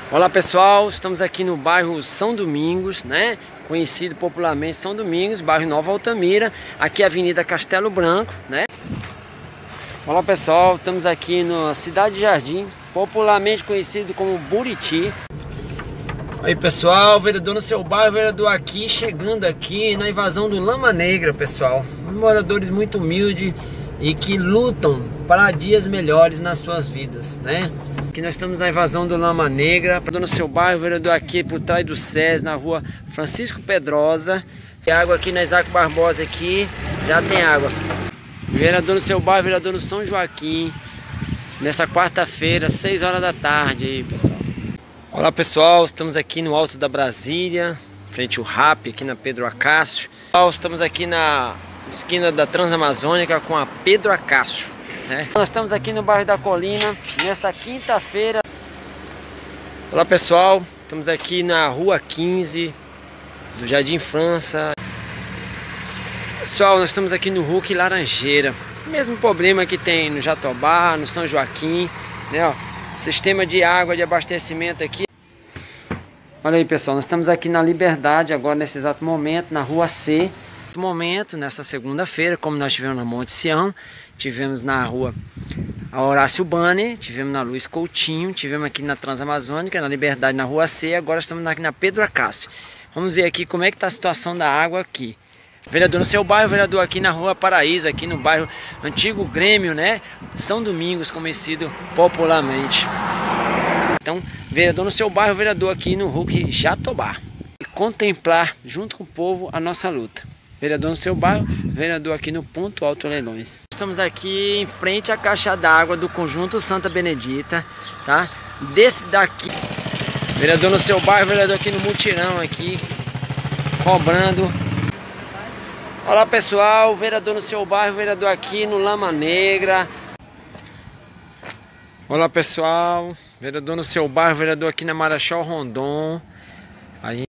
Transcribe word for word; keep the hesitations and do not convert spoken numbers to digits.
Olá pessoal, estamos aqui no bairro São Domingos, né? Conhecido popularmente São Domingos, bairro Nova Altamira. Aqui é a Avenida Castelo Branco, né? Olá pessoal, estamos aqui na Cidade Jardim, popularmente conhecido como Buriti. Aí pessoal, vereador no seu bairro, vereador aqui, chegando aqui na invasão do Lama Negra, pessoal. Moradores muito humildes e que lutam para dias melhores nas suas vidas, né? Aqui nós estamos na invasão do Lama Negra, vereador no seu bairro, vereador aqui por trás do S E S, na rua Francisco Pedrosa. Tem água aqui na Isaac Barbosa aqui, já tem água. Vereador no seu bairro, vereador no São Joaquim, nessa quarta-feira, seis horas da tarde aí, pessoal. Olá pessoal, estamos aqui no Alto da Brasília, frente ao R A P, aqui na Pedro Acácio. Estamos aqui na esquina da Transamazônica com a Pedro Acácio, né? Nós estamos aqui no bairro da Colina, nessa quinta-feira. Olá pessoal, estamos aqui na rua quinze do Jardim França. Pessoal, nós estamos aqui no Hulk Laranjeira. Mesmo problema que tem no Jatobá, no São Joaquim, né? Ó, sistema de água de abastecimento aqui. Olha aí pessoal, nós estamos aqui na Liberdade agora nesse exato momento, na rua C. No momento, nessa segunda-feira, como nós tivemos na Monte Sião, tivemos na rua Horácio Banner, tivemos na Luiz Coutinho, tivemos aqui na Transamazônica, na Liberdade, na rua C, agora estamos aqui na Pedro Acácio. Vamos ver aqui como é que está a situação da água aqui. Vereador no seu bairro, vereador aqui na rua Paraíso, aqui no bairro Antigo Grêmio, né? São Domingos, conhecido popularmente. Então, vereador no seu bairro, vereador aqui no Hulk Jatobá. E contemplar junto com o povo a nossa luta. Vereador no seu bairro, vereador aqui no Ponto Alto Leilões. Estamos aqui em frente à caixa d'água do Conjunto Santa Benedita, tá? Desse daqui. Vereador no seu bairro, vereador aqui no Mutirão aqui, cobrando. Olá pessoal, vereador no seu bairro, vereador aqui no Lama Negra. Olá pessoal, vereador no seu bairro, vereador aqui na Marechal Rondon. A gente